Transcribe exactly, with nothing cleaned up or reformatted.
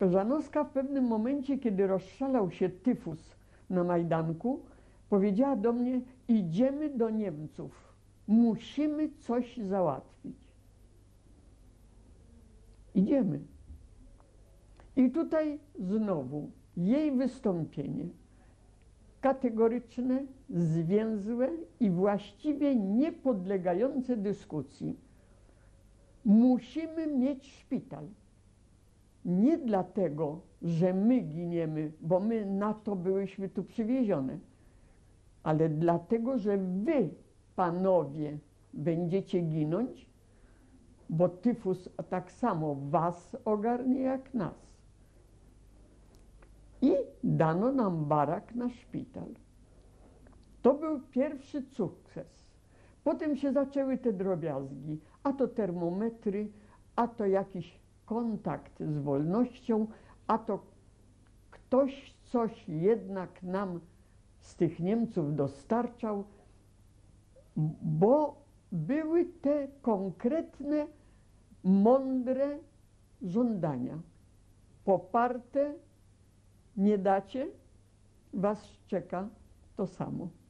Żanowska w pewnym momencie, kiedy rozszalał się tyfus na Majdanku, powiedziała do mnie: idziemy do Niemców, musimy coś załatwić. Idziemy. I tutaj znowu jej wystąpienie kategoryczne, zwięzłe i właściwie niepodlegające dyskusji. Musimy mieć szpital. Nie dlatego, że my giniemy, bo my na to byłyśmy tu przywiezione, ale dlatego, że wy, panowie, będziecie ginąć, bo tyfus tak samo was ogarnie jak nas. I dano nam barak na szpital. To był pierwszy sukces. Potem się zaczęły te drobiazgi, a to termometry, a to jakiś kontakt z wolnością, a to ktoś coś jednak nam z tych Niemców dostarczał, bo były te konkretne, mądre żądania, poparte: nie dacie, was czeka to samo.